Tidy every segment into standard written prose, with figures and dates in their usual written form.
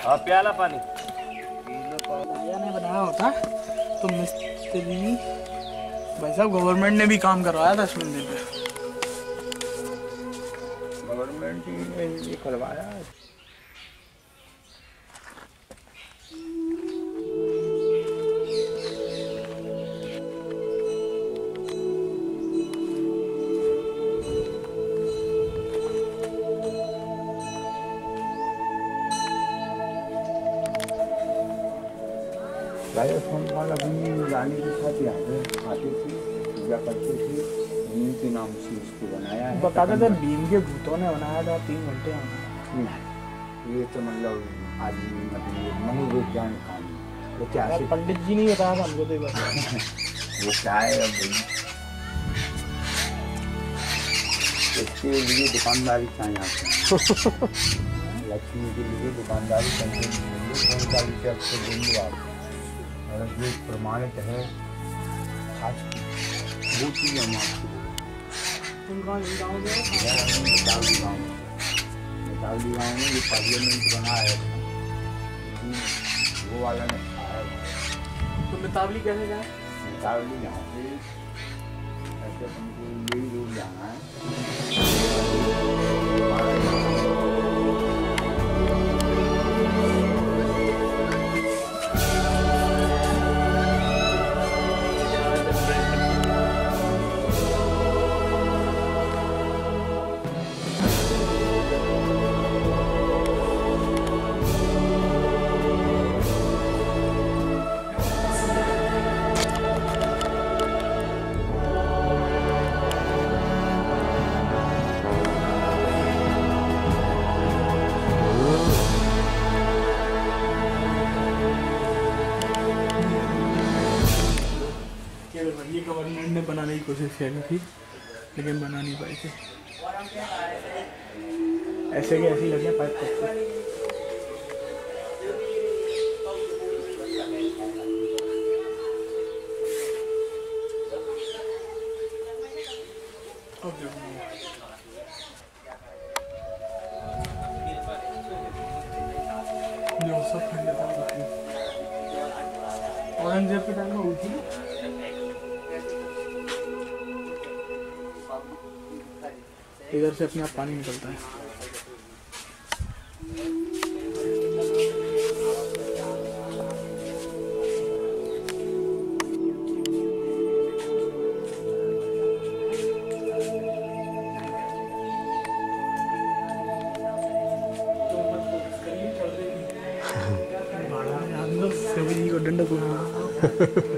हाँ प्याला पानी ने बनाया होता तो मिस्त्री भाई साहब गवर्नमेंट ने भी काम करवाया था इस मंदिर पे। गवर्नमेंट ने ये करवाया। अपनी रानी के साथ यहाँ पे आती थी, पूजा करती थी, उन्हीं के नाम से इसको बनाया है। बताते थे भीम के भूतों ने बनाया था 3 घंटे में। ये तो मतलब आदमी मतलब मनोविज्ञान काम है। वो क्या है पंडित जी नहीं बताया था हमको तो वो क्या है अब इसके लिए दुकानदारी क्या यहाँ पे लक्ष्मी के लिए दुकानदारी करते हैं आपको देंगे आप और जो प्रमाणित है आज वो चीज़ हम आपको बतावली गाँव में ये पार्लियामेंट बना है वो वाला ने खाया। तो मितावली कैसे जाए? मितावली यहाँ पे ऐसे हमको यही रोड जाना है। ये गवर्नमेंट ने बनाने की कोशिश की थी लेकिन बना नहीं पाई थी। ऐसे के ऐसे लगे पाइप पत्ते। जो सब खरीदा था औरंगजेब के टाइम में हुई थी। इधर से अपने आप पानी निकलता है। सभी को डंडा को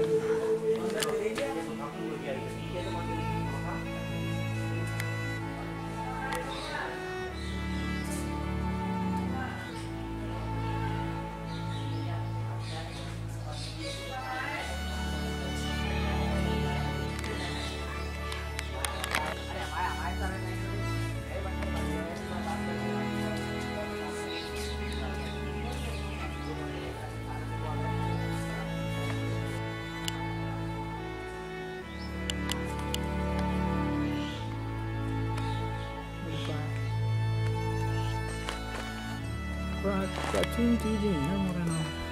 प्राचीन चीजें हैं मोरेना।